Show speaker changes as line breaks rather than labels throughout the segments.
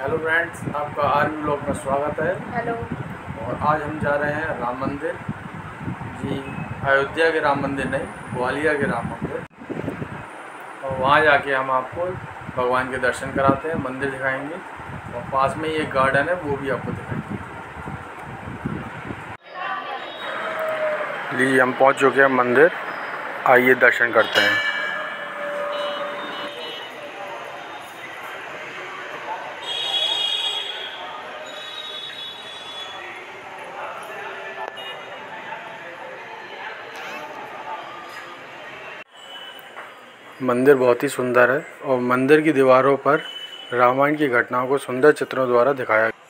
Hello friends, आपका army blog में स्वागत है।
हेलो।
और आज हम जा रहे हैं राम मंदिर जी। अयोध्या के राम मंदिर नहीं, ग्वालियर के राम मंदिर। और वहाँ जाके हम आपको भगवान के दर्शन कराते हैं, मंदिर दिखाएंगे और पास में ही एक गार्डन है वो भी आपको दिखाएंगे। जी, हम पहुँच चुके हैं मंदिर, आइए दर्शन करते हैं। मंदिर बहुत ही सुंदर है और मंदिर की दीवारों पर रामायण की घटनाओं को सुंदर चित्रों द्वारा दिखाया गया।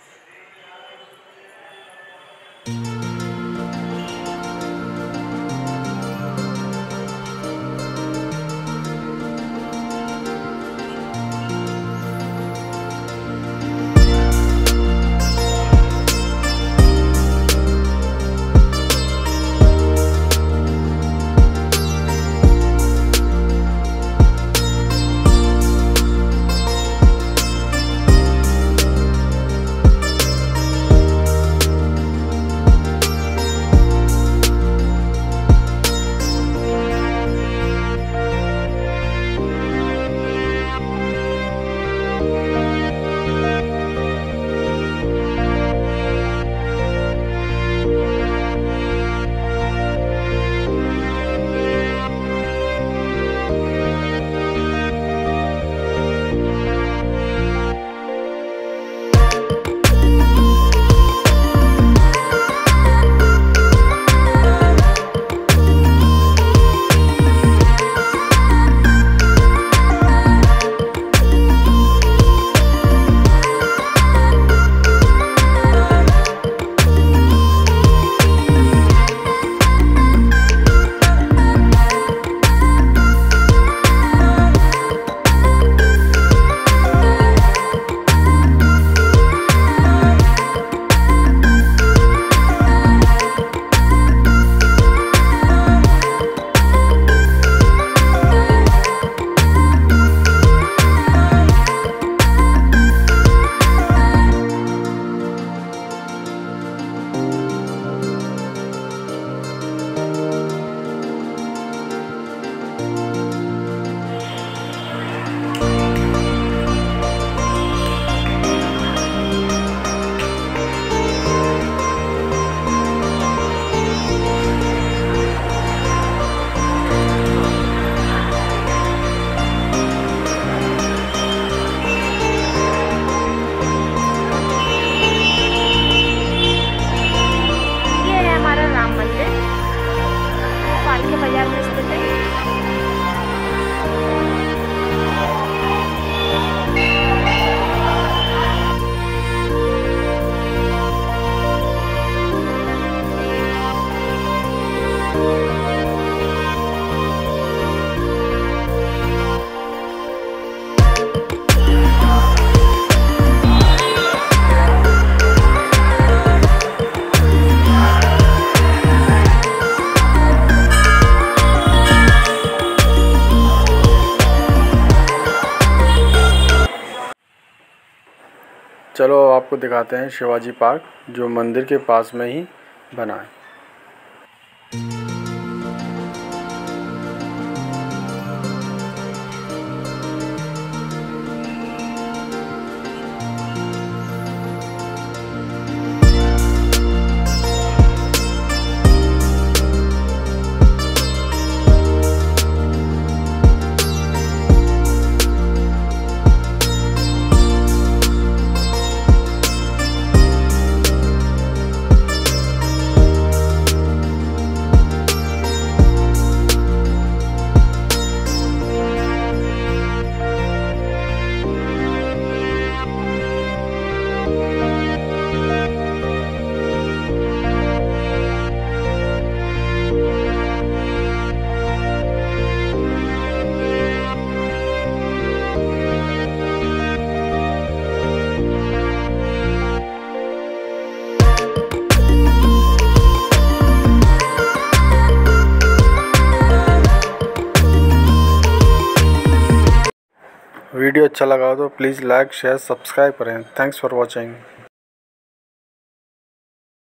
बाजार में स्थित है।
चलो आपको दिखाते हैं शिवाजी पार्क, जो मंदिर के पास में ही बना है। वीडियो अच्छा लगा तो प्लीज़ लाइक शेयर सब्सक्राइब करें। Thanks for watching.